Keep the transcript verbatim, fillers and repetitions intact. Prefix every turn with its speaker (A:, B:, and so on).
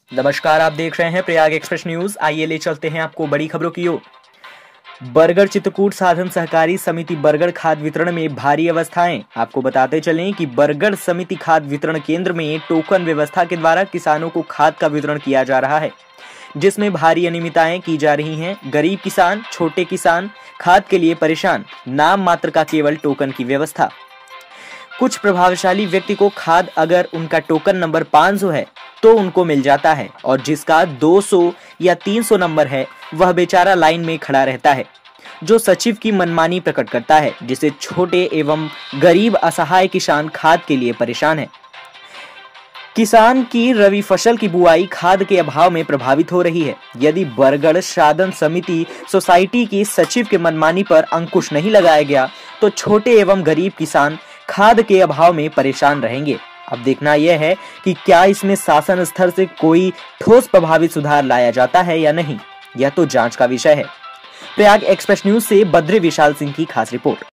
A: नमस्कार, आप देख रहे हैं प्रयाग एक्सप्रेस न्यूज। आइए ले चलते हैं आपको बड़ी खबरों की ओर। बरगढ़ चित्रकूट साधन सहकारी समिति बरगढ़ खाद वितरण में भारी अवस्थाएं। आपको बताते चलें कि बरगढ़ समिति खाद वितरण केंद्र में टोकन व्यवस्था के द्वारा किसानों को खाद का वितरण किया जा रहा है, जिसमें भारी अनियमितताएं की जा रही हैं। गरीब किसान, छोटे किसान खाद के लिए परेशान, नाम मात्र का केवल टोकन की व्यवस्था। कुछ प्रभावशाली व्यक्ति को खाद अगर उनका टोकन नंबर पाँच सौ है तो उनको मिल जाता है, और जिसका दो सौ या तीन सौ नंबर है वह बेचारा लाइन में खड़ा रहता है, जो सचिव की मनमानी प्रकट करता है, जिससे छोटे एवं गरीब असहाय किसान खाद के लिए परेशान है। किसान की रबी फसल की बुआई खाद के अभाव में प्रभावित हो रही है। यदि बरगढ़ साधन समिति सोसाइटी की सचिव के मनमानी पर अंकुश नहीं लगाया गया तो छोटे एवं गरीब किसान खाद के अभाव में परेशान रहेंगे। अब देखना यह है कि क्या इसमें शासन स्तर से कोई ठोस प्रभावित सुधार लाया जाता है या नहीं, यह तो जांच का विषय है। प्रयाग एक्सप्रेस न्यूज से बद्री विशाल सिंह की खास रिपोर्ट।